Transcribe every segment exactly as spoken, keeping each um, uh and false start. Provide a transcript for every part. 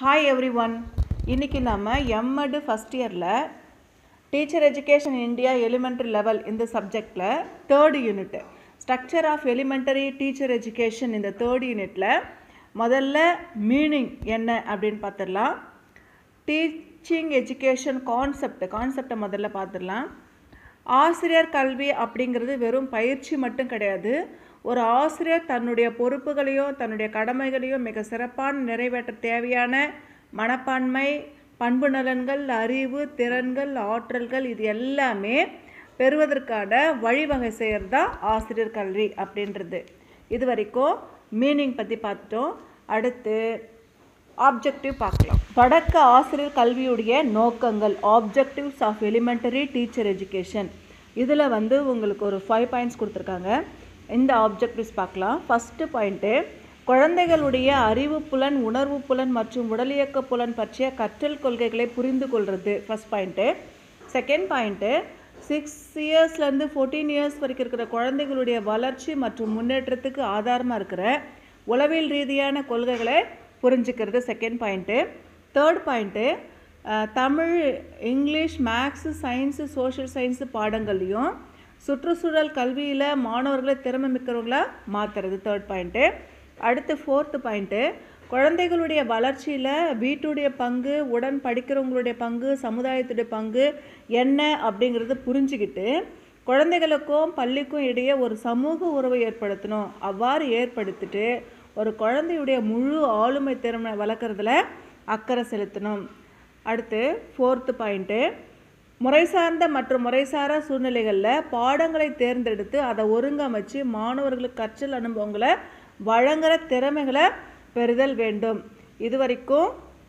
Hi every one. இன்றைக்கி நம்ம MEd first இயரில் teacher education India elementary level இந்த சப்ஜெக்டில் third unit structure of elementary teacher education இந்த தேர்ட் யூனிட்டில் முதல்ல மீனிங் என்ன அப்படின்னு பார்த்துடலாம். டீச்சிங் எஜுகேஷன் கான்செப்ட் கான்செப்டை முதல்ல பார்த்துடலாம். ஆசிரியர் கல்வி அப்படிங்கிறது வெறும் பயிற்சி மட்டும் கிடையாது. ஒரு ஆசிரியர் தன்னுடைய பொறுப்புகளையும் தன்னுடைய கடமைகளையும் மிக சிறப்பான நிறைவேற்ற தேவையான மனப்பான்மை, பண்பு நலன்கள், அறிவு, திறன்கள், ஆற்றல்கள் இது எல்லாமே பெறுவதற்கான வழிவகை செய்கிறது தான் ஆசிரியர் கல்வி அப்படின்றது. இது வரைக்கும் மீனிங் பற்றி பார்த்துட்டோம். அடுத்து ஆப்ஜெக்டிவ் பார்க்கலாம். தொடக்க ஆசிரியர் கல்வியுடைய நோக்கங்கள், objectives of elementary teacher education. இதில் வந்து உங்களுக்கு ஒரு ஃபைவ் பாயிண்ட்ஸ் கொடுத்துருக்காங்க. இந்த ஆப்ஜெக்டிவ்ஸ் பார்க்கலாம். ஃபஸ்ட்டு பாயிண்ட்டு, குழந்தைகளுடைய அறிவு புலன், உணர்வு புலன் மற்றும் உடலியக்க புலன் பற்றிய கற்றல் கொள்கைகளை புரிந்து கொள்வது first point. Second point, six இயர்ஸ்லேருந்து ஃபோர்டீன் இயர்ஸ் வரைக்கும் இருக்கிற குழந்தைகளுடைய வளர்ச்சி மற்றும் முன்னேற்றத்துக்கு ஆதாரமாக இருக்கிற உளவியல் ரீதியான கொள்கைகளை புரிஞ்சுக்கிறது second point. Third point, Tamil, English, maths, science, social science பாடங்கள்லையும் சுற்றுச்சூழல் கல்வியில் மாணவர்களை திறமை மிக்கிறவங்களாக மாற்றுறது தேர்ட் பாயிண்ட்டு. அடுத்து ஃபோர்த்து பாயிண்ட்டு, குழந்தைகளுடைய வளர்ச்சியில் வீட்டுடைய பங்கு, உடன் படிக்கிறவங்களுடைய பங்கு, சமுதாயத்துடைய பங்கு என்ன அப்படிங்கிறத புரிஞ்சுக்கிட்டு குழந்தைகளுக்கும் பள்ளிக்கும் இடையே ஒரு சமூக உறவை ஏற்படுத்தணும். அவ்வாறு ஏற்படுத்திட்டு ஒரு குழந்தையுடைய முழு ஆளுமை திறமை வளர்க்குறதுல அக்கறை செலுத்தணும். அடுத்து ஃபோர்த்து பாயிண்ட்டு, முறை சார்ந்த மற்றும் முறைசாரா சூழ்நிலைகளில் பாடங்களை தேர்ந்தெடுத்து அதை ஒருங்கமைச்சு மாணவர்களுக்கு கற்றல் அனுபவங்களை வழங்குகிற திறமைகளை பெறுதல் வேண்டும். இது வரைக்கும்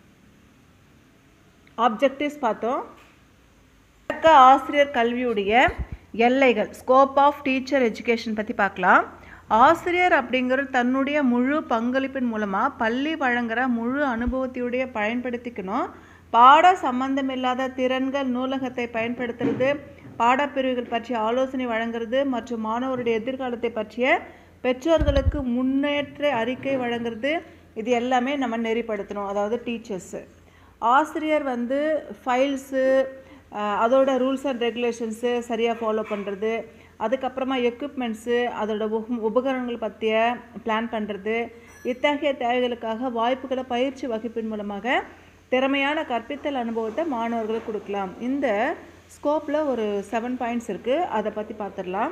ஆப்ஜெக்டிவ்ஸ் பார்த்தோம். தொடக்க ஆசிரியர் கல்வியுடைய எல்லைகள், ஸ்கோப் ஆஃப் டீச்சர் எஜுகேஷன் பற்றி பார்க்கலாம். ஆசிரியர் அப்படிங்கிறது தன்னுடைய முழு பங்களிப்பின் மூலமாக பள்ளி வழங்குகிற முழு அனுபவத்தையுடைய பயன்படுத்திக்கணும். பாட சம்பந்தமில்லாத திறன்கள், நூலகத்தை பயன்படுத்துறது, பாடப்பிரிவுகள் பற்றிய ஆலோசனை வழங்குறது மற்றும் மாணவருடைய எதிர்காலத்தை பற்றிய பெற்றோர்களுக்கு முன்னேற்ற அறிக்கை வழங்குறது இது எல்லாமே நம்ம நெறிப்படுத்தணும். அதாவது டீச்சர்ஸு. ஆசிரியர் வந்து ஃபைல்ஸு, அதோட ரூல்ஸ் அண்ட் ரெகுலேஷன்ஸு சரியாக ஃபாலோ பண்ணுறது, அதுக்கப்புறமா எக்யூப்மெண்ட்ஸு, அதோட உபகரணங்கள் பற்றிய பிளான் பண்ணுறது, இத்தகைய தேவைகளுக்காக வாய்ப்புகளை பயிற்சி வகுப்பின் மூலமாக திறமையான கற்பித்தல் அனுபவத்தை மாணவர்களுக்கு கொடுக்கலாம். இந்த ஸ்கோப்பில் ஒரு செவன் பாயிண்ட்ஸ் இருக்குது, அதை பற்றி பார்த்துடலாம்.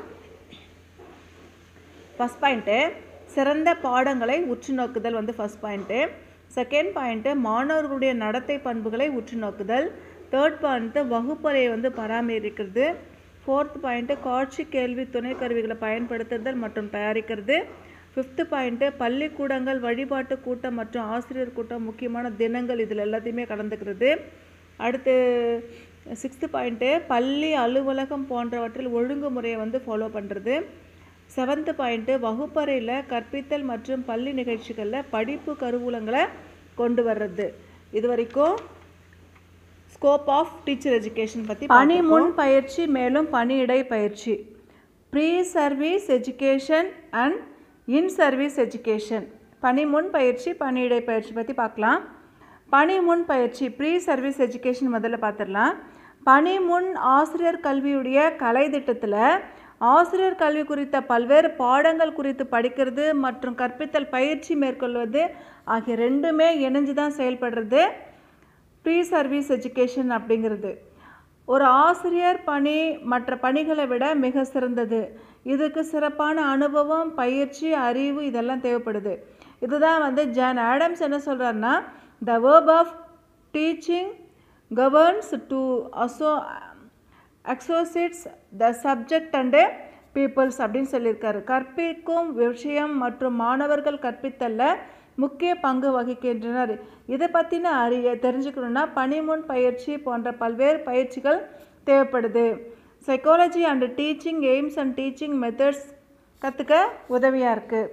ஃபஸ்ட் பாயிண்ட்டு, சிறந்த பாடங்களை உற்று நோக்குதல் வந்து ஃபஸ்ட் பாயிண்ட்டு. செகண்ட் பாயிண்ட்டு, மாணவர்களுடைய நடத்தை பண்புகளை உற்று நோக்குதல். தேர்ட் பாயிண்ட்டு, வகுப்பறையை வந்து பராமரிக்கிறது. ஃபோர்த் பாயிண்ட்டு, காட்சி கேள்வி துணை கருவிகளை பயன்படுத்துதல் மற்றும் தயாரிக்கிறது. ஃபிஃப்த்து பாயிண்ட்டு, பள்ளிக்கூடங்கள், வழிபாட்டு கூட்டம் மற்றும் ஆசிரியர் கூட்டம், முக்கியமான தினங்கள் இதில் எல்லாத்தையுமே கலந்துக்கிறது. அடுத்து சிக்ஸ்த்து பாயிண்ட்டு, பள்ளி அலுவலகம் போன்றவற்றில் ஒழுங்குமுறையை வந்து ஃபாலோ பண்ணுறது. செவன்த்து பாயிண்ட்டு, வகுப்பறையில் கற்பித்தல் மற்றும் பள்ளி நிகழ்ச்சிகளில் படிப்பு கருவூலங்களை கொண்டு வர்றது. இது வரைக்கும் ஸ்கோப் ஆஃப் டீச்சர் எஜுகேஷன் பற்றி. பணி முன் பயிற்சி மேலும் பணியிடை பயிற்சி, pre service education and in service education. பணி முன் பயிற்சி, பணியிடை பயிற்சி பற்றி பார்க்கலாம். பணி முன் பயிற்சி, ப்ரீ சர்வீஸ் எஜுகேஷன் முதல்ல பார்த்துடலாம். பணி முன் ஆசிரியர் கல்வியுடைய கலை திட்டத்தில் ஆசிரியர் கல்வி குறித்த பல்வேறு பாடங்கள் குறித்து படிக்கிறது மற்றும் கற்பித்தல் பயிற்சி மேற்கொள்வது ஆகிய ரெண்டுமே இணைஞ்சு தான் செயல்படுறது ப்ரீ சர்வீஸ் எஜுகேஷன் அப்படிங்கிறது. ஒரு ஆசிரியர் பணி மற்ற பணிகளை விட மிக சிறந்தது. இதுக்கு சிறப்பான அனுபவம், பயிற்சி, அறிவு இதெல்லாம் தேவைப்படுது. இதுதான் வந்து ஜான் ஆடம்ஸ் என்ன சொல்கிறாருன்னா, the verb of teaching governs two asso associates the subject and peoples அப்படின்னு சொல்லியிருக்காரு. கற்பிக்கும் விஷயம் மற்றும் மாணவர்கள் கற்பித்தலில் முக்கிய பங்கு வகிக்கின்றனர். இதை பற்றின அறிய தெரிஞ்சுக்கணுன்னா பணிமுன் பயிற்சி போன்ற பல்வேறு பயிற்சிகள் தேவைப்படுது. Psychology and teaching aims and teaching methods கற்றுக்க உதவியாக இருக்குது.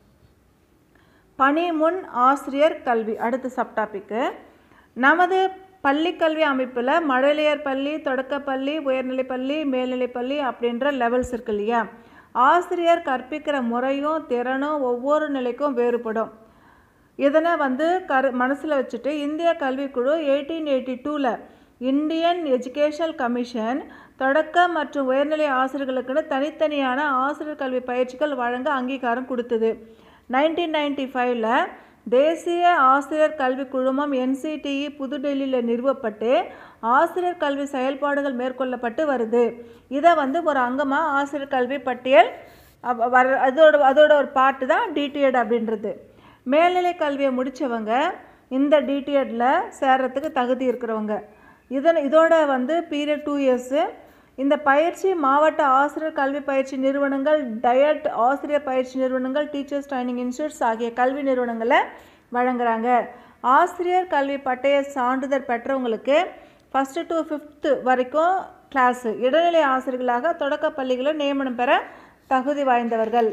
பணி முன் ஆசிரியர் கல்வி அடுத்த சப்டாபிக்கு. நமது பள்ளி கல்வி அமைப்பில் மழலையர் பள்ளி, தொடக்கப்பள்ளி, உயர்நிலைப்பள்ளி, மேல்நிலைப்பள்ளி அப்படின்ற லெவல்ஸ் இருக்கு இல்லையா. ஆசிரியர் கற்பிக்கிற முறையும் திறனும் ஒவ்வொரு நிலைக்கும் வேறுபடும். இதனை வந்து கரு மனசில் வச்சுட்டு இந்திய கல்விக்குழு எயிட்டீன் எயிட்டி டூவில் இந்தியன் எஜுகேஷனல் கமிஷன் தொடக்க மற்றும் உயர்நிலை ஆசிரியர்களுக்குன்னு தனித்தனியான ஆசிரியர் கல்வி பயிற்சிகள் வழங்க அங்கீகாரம் கொடுத்தது. நைன்டீன் நைன்டி ஃபைவ்ல தேசிய ஆசிரியர் கல்வி குழுமம் என்சிடிஇ புதுடெல்லியில் நிறுவப்பட்டு ஆசிரியர் கல்வி செயல்பாடுகள் மேற்கொள்ளப்பட்டு வருது. இதை வந்து ஒரு அங்கமாக ஆசிரியர் கல்வி பட்டியல் வர அதோட அதோட ஒரு பாட்டு தான் டிடிஎட் அப்படின்றது. மேல்நிலை கல்வியை முடித்தவங்க இந்த டிடிஎட்டில் சேர்கிறதுக்கு தகுதி இருக்கிறவங்க. இதன் இதோட வந்து பீரியட் டூ இயர்ஸு. இந்த பயிற்சி மாவட்ட ஆசிரியர் கல்வி பயிற்சி நிறுவனங்கள், டயட் ஆசிரியர் பயிற்சி நிறுவனங்கள், டீச்சர்ஸ் ட்ரைனிங் இன்ஸ்டியூட்ஸ் ஆகிய கல்வி நிறுவனங்களை வழங்குறாங்க. ஆசிரியர் கல்வி பட்டய சான்றிதழ் பெற்றவங்களுக்கு ஃபஸ்ட்டு டு ஃபிஃப்த்து வரைக்கும் கிளாஸு இடைநிலை ஆசிரியர்களாக தொடக்க பள்ளிகளில் நியமனம் பெற தகுதி வாய்ந்தவர்கள்.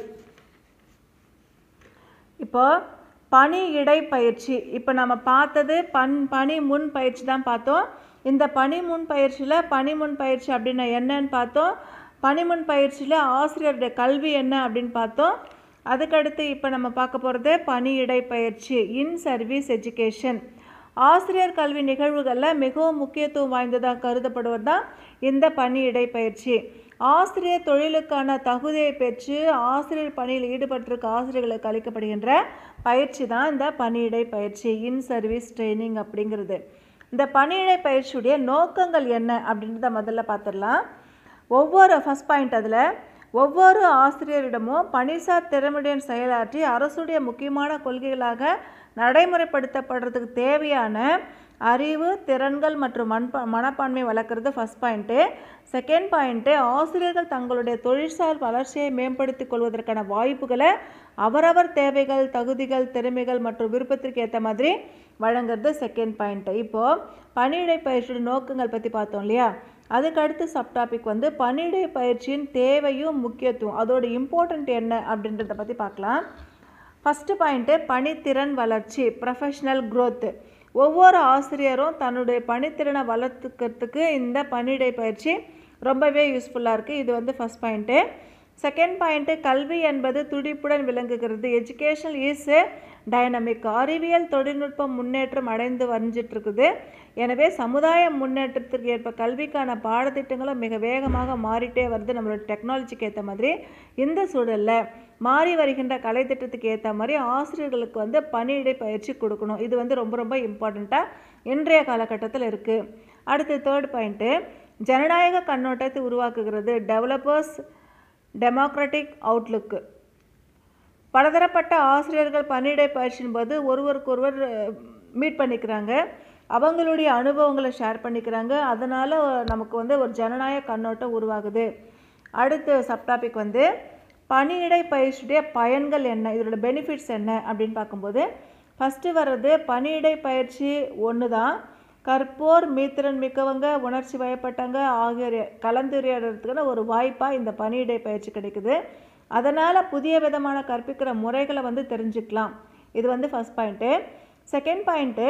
இப்போ பணி இடை பயிற்சி, இப்போ நம்ம பார்த்தது பண் பணி முன் பயிற்சி தான் பார்த்தோம். இந்த பணி முன் பயிற்சியில் பணி முன் பயிற்சி அப்படின்னா என்னன்னு பார்த்தோம். பணி முன் பயிற்சியில் ஆசிரியருடைய கல்வி என்ன அப்படின்னு பார்த்தோம். அதுக்கடுத்து இப்போ நம்ம பார்க்க போகிறது பணி இடை பயிற்சி, இன் சர்வீஸ் எஜுகேஷன். ஆசிரியர் கல்வி நிகழ்வுகளில் மிகவும் முக்கியத்துவம் வாய்ந்ததாக கருதப்படுவது தான் இந்த பணி இடை பயிற்சி. ஆசிரியர் தொழிலுக்கான தகுதியை பெற்று ஆசிரியர் பணியில் ஈடுபட்டிருக்க ஆசிரியர்களுக்கு அளிக்கப்படுகின்ற பயிற்சி தான் இந்த பணியிடை பயிற்சி, இன் சர்வீஸ் ட்ரைனிங் அப்படிங்கிறது. இந்த பணியிடை பயிற்சியுடைய நோக்கங்கள் என்ன அப்படின்றத முதல்ல பார்த்துடலாம். ஒவ்வொரு ஃபஸ்ட் பாயிண்ட் அதில் ஒவ்வொரு ஆசிரியரிடமும் பணிசார் திறமையுடன் செயலாற்றி அரசுடைய முக்கியமான கொள்கைகளாக நடைமுறைப்படுத்தப்படுறதுக்கு தேவையான அறிவு, திறன்கள் மற்றும் மண்ப மனப்பான்மை வளர்க்குறது ஃபஸ்ட் பாயிண்ட்டு. செகண்ட் பாயிண்ட்டு, ஆசிரியர்கள் தங்களுடைய தொழிற்சார் வளர்ச்சியை மேம்படுத்திக் கொள்வதற்கான வாய்ப்புகளை அவரவர் தேவைகள், தகுதிகள், திறமைகள் மற்றும் விருப்பத்திற்கு ஏற்ற மாதிரி வழங்குறது செகண்ட் பாயிண்ட்டு. இப்போது பணியிடை பயிற்சியோட நோக்கங்கள் பற்றி பார்த்தோம் இல்லையா. அதுக்கடுத்து சப்டாபிக் வந்து பணியிடை பயிற்சியின் தேவையும் முக்கியத்துவம், அதோட இம்பார்ட்டண்ட் என்ன அப்படின்றத பற்றி பார்க்கலாம். ஃபஸ்ட்டு பாயிண்ட்டு பணித்திறன் வளர்ச்சி, ப்ரொஃபஷ்னல் க்ரோத்து. ஒவ்வொரு ஆசிரியரும் தன்னுடைய பணித்திறனை வளர்த்துக்கிறதுக்கு இந்த பணியிடை பயிற்சி ரொம்பவே யூஸ்ஃபுல்லாக இருக்குது. இது வந்து ஃபஸ்ட் பாயிண்ட்டு. செகண்ட் பாயிண்ட்டு, கல்வி என்பது துடிப்புடன் விளங்குகிறது. Education is dynamic. அறிவியல் தொழில்நுட்பம் முன்னேற்றம் அடைந்து வந்துட்டுருக்குது. எனவே சமுதாய முன்னேற்றத்திற்கு ஏற்ப கல்விக்கான பாடத்திட்டங்களும் மிக வேகமாக மாறிட்டே வருது. நம்மளோட டெக்னாலஜிக்கு ஏற்ற மாதிரி இந்த சூழலில் மாறி வருகின்ற கலைத்திட்டத்துக்கு ஏற்ற மாதிரி ஆசிரியர்களுக்கு வந்து பணியிடை பயிற்சி கொடுக்கணும். இது வந்து ரொம்ப ரொம்ப இம்பார்ட்டண்ட்டாக இன்றைய காலகட்டத்தில் இருக்குது. அடுத்து தேர்ட் பாயிண்ட்டு, ஜனநாயக கண்ணோட்டத்தை உருவாக்குகிறது. Developers democratic outlook. பலதரப்பட்ட ஆசிரியர்கள் பணியிடை பயிற்சியின் போது ஒருவருக்கொருவர் மீட் பண்ணிக்கிறாங்க, அவங்களுடைய அனுபவங்களை ஷேர் பண்ணிக்கிறாங்க. அதனால் நமக்கு வந்து ஒரு ஜனநாயக கண்ணோட்டம் உருவாகுது. அடுத்து சப்டாபிக் வந்து பணியிடை பயிற்சியுடைய பயன்கள் என்ன, இதோட பெனிஃபிட்ஸ் என்ன அப்படின்னு பார்க்கும்போது ஃபஸ்ட்டு வர்றது பணியிடை பயிற்சி ஒன்று தான். கற்போர் மீத்திறன் மிக்கவங்க, உணர்ச்சி வயப்பட்டவங்க ஆகியோர் கலந்துரையாடுறதுக்கான ஒரு வாய்ப்பாக இந்த பணியிடை பயிற்சி கிடைக்குது. அதனால் புதிய விதமான கற்பிக்கிற முறைகளை வந்து தெரிஞ்சுக்கலாம். இது வந்து ஃபஸ்ட் பாயிண்ட்டு. செகண்ட் பாயிண்ட்டு,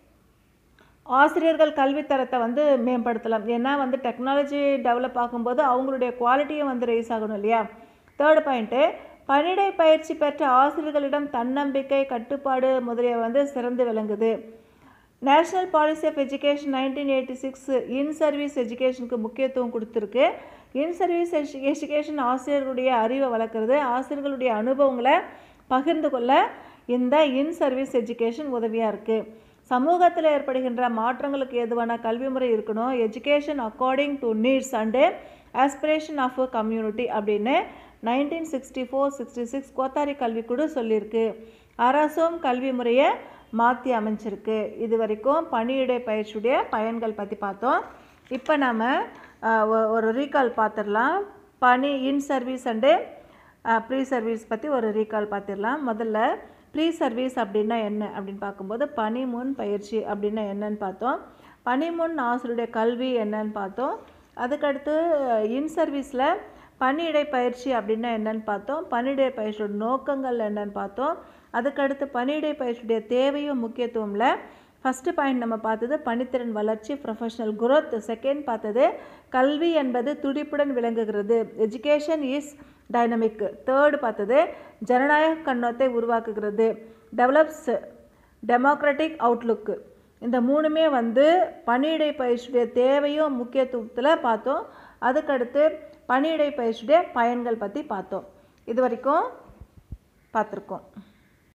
ஆசிரியர்கள் கல்வித்தரத்தை வந்து மேம்படுத்தலாம். ஏன்னா வந்து டெக்னாலஜி டெவலப் ஆகும்போது அவங்களுடைய குவாலிட்டியும் வந்து ரைஸ் ஆகணும் இல்லையா. தேர்ட் பாயிண்ட்டு, பணியிடை பயிற்சி பெற்ற ஆசிரியர்களிடம் தன்னம்பிக்கை, கட்டுப்பாடு முதலிய வந்து சிறந்து விளங்குது. National policy of education nineteen eighty six in service எஜுகேஷனுக்கு முக்கியத்துவம் கொடுத்துருக்கு. இன் சர்வீஸ் எஜு எஜுகேஷன் ஆசிரியர்களுடைய அறிவை வளர்க்குறது, ஆசிரியர்களுடைய அனுபவங்களை பகிர்ந்து கொள்ள இந்த இன் சர்வீஸ் எஜுகேஷன் உதவியாக இருக்குது. சமூகத்தில் ஏற்படுகின்ற மாற்றங்களுக்கு ஏதுவான கல்வி முறை இருக்கணும். Education according to needs and aspiration of a community அப்படின்னு nineteen sixty four sixty six Kothari கல்விக்குழு சொல்லியிருக்கு. அரசும் கல்வி முறையை மாற்றி அமைச்சிருக்கு. இது வரைக்கும் பணியிடை பயிற்சியுடைய பயன்கள் பற்றி பார்த்தோம். இப்போ நம்ம ஒரு ரீகால் பார்த்துடலாம். பணி in service and pre service பற்றி ஒரு ரீகால் பார்த்துடலாம். முதல்ல ப்ரீ சர்வீஸ் அப்படின்னா என்ன அப்படின்னு பார்க்கும்போது பணி முன் பயிற்சி அப்படின்னா என்னன்னு பார்த்தோம். பணி முன் ஆசிரியருடைய கல்வி என்னன்னு பார்த்தோம். அதுக்கடுத்து இன் சர்வீஸில் பணியிடை பயிற்சி அப்படின்னா என்னன்னு பார்த்தோம். பணியிடை பயிற்சியோட நோக்கங்கள் என்னன்னு பார்த்தோம். அதுக்கடுத்து பணியிடை பயிற்சியுடைய தேவையும் முக்கியத்துவமில் ஃபஸ்ட்டு பாயிண்ட் நம்ம பார்த்தது பணித்திறன் வளர்ச்சி, ப்ரொஃபஷனல் குரோத். செகண்ட் பார்த்தது கல்வி என்பது துடிப்புடன் விளங்குகிறது. Education is dynamic. தேர்டு பார்த்தது ஜனநாயக கண்ணோட்டத்தை உருவாக்குகிறது. Develops democratic outlook. இந்த மூணுமே வந்து பணியிடை பயிற்சியுடைய தேவையும் முக்கியத்துவத்தில் பார்த்தோம். அதுக்கடுத்து பணியிடை பயிற்சியுடைய பயன்கள் பற்றி பார்த்தோம். இது வரைக்கும் பார்த்துருக்கோம்.